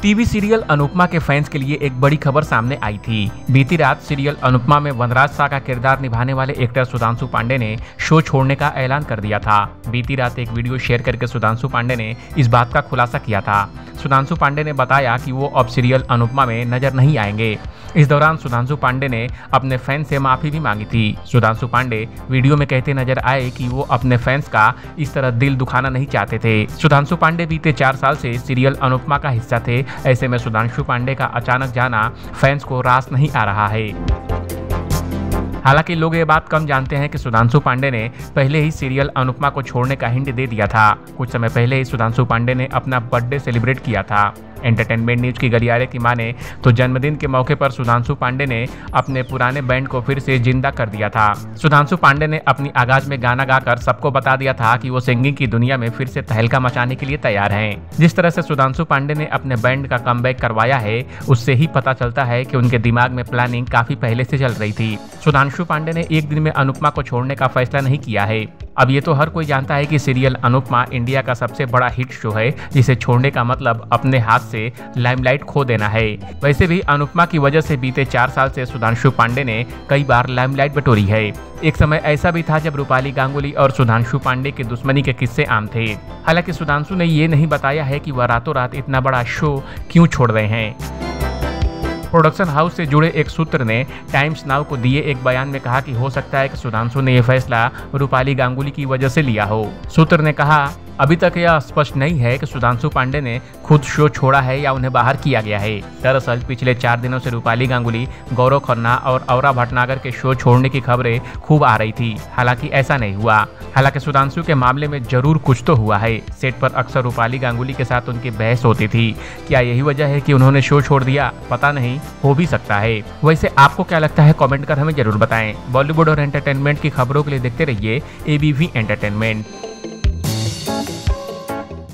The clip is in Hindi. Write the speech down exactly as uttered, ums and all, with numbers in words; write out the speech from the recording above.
टीवी सीरियल अनुपमा के फैंस के लिए एक बड़ी खबर सामने आई थी। बीती रात सीरियल अनुपमा में वनराज शाह का किरदार निभाने वाले एक्टर सुधांशु पांडे ने शो छोड़ने का ऐलान कर दिया था। बीती रात एक वीडियो शेयर करके सुधांशु पांडे ने इस बात का खुलासा किया था। सुधांशु पांडे ने बताया कि वो अब सीरियल अनुपमा में नजर नहीं आएंगे। इस दौरान सुधांशु पांडे ने अपने फैंस से माफी भी मांगी थी। सुधांशु पांडे वीडियो में कहते नजर आए कि वो अपने फैंस का इस तरह दिल दुखाना नहीं चाहते थे। सुधांशु पांडे बीते चार साल से सीरियल अनुपमा का हिस्सा थे। ऐसे में सुधांशु पांडे का अचानक जाना फैंस को रास नहीं आ रहा है। हालांकि लोग ये बात कम जानते हैं कि सुधांशु पांडे ने पहले ही सीरियल अनुपमा को छोड़ने का हिंट दे दिया था। कुछ समय पहले ही सुधांशु पांडे ने अपना बर्थडे सेलिब्रेट किया था। एंटरटेनमेंट न्यूज की गलियारे की माने तो जन्मदिन के मौके पर सुधांशु पांडे ने अपने पुराने बैंड को फिर से जिंदा कर दिया था। सुधांशु पांडे ने अपनी आगाज में गाना गाकर सबको बता दिया था कि वो सिंगिंग की दुनिया में फिर से तहलका मचाने के लिए तैयार हैं। जिस तरह से सुधांशु पांडे ने अपने बैंड का कमबैक करवाया है, उससे ही पता चलता है कि उनके दिमाग में प्लानिंग काफी पहले से चल रही थी। सुधांशु पांडे ने एक दिन में अनुपमा को छोड़ने का फैसला नहीं किया है। अब ये तो हर कोई जानता है कि सीरियल अनुपमा इंडिया का सबसे बड़ा हिट शो है, जिसे छोड़ने का मतलब अपने हाथ से लाइमलाइट खो देना है। वैसे भी अनुपमा की वजह से बीते चार साल से सुधांशु पांडे ने कई बार लाइमलाइट बटोरी है। एक समय ऐसा भी था जब रूपाली गांगुली और सुधांशु पांडे के दुश्मनी के किस्से आम थे। हालांकि सुधांशु ने ये नहीं बताया है कि वह रातों रात इतना बड़ा शो क्यों छोड़ रहे हैं। प्रोडक्शन हाउस से जुड़े एक सूत्र ने टाइम्स नाउ को दिए एक बयान में कहा कि हो सकता है कि सुधांशु ने यह फैसला रूपाली गांगुली की वजह से लिया हो। सूत्र ने कहा, अभी तक यह स्पष्ट नहीं है कि सुधांशु पांडे ने खुद शो छोड़ा है या उन्हें बाहर किया गया है। दरअसल पिछले चार दिनों से रूपाली गांगुली, गौरव खन्ना और औरा भटनागर के शो छोड़ने की खबरें खूब आ रही थी। हालांकि ऐसा नहीं हुआ। हालांकि सुधांशु के मामले में जरूर कुछ तो हुआ है। सेट पर अक्सर रूपाली गांगुली के साथ उनकी बहस होती थी। क्या यही वजह है कि उन्होंने शो छोड़ दिया? पता नहीं, हो भी सकता है। वैसे आपको क्या लगता है? कमेंट कर हमें जरूर बताएं। बॉलीवुड और एंटरटेनमेंट की खबरों के लिए देखते रहिए एबीवी एंटरटेनमेंट।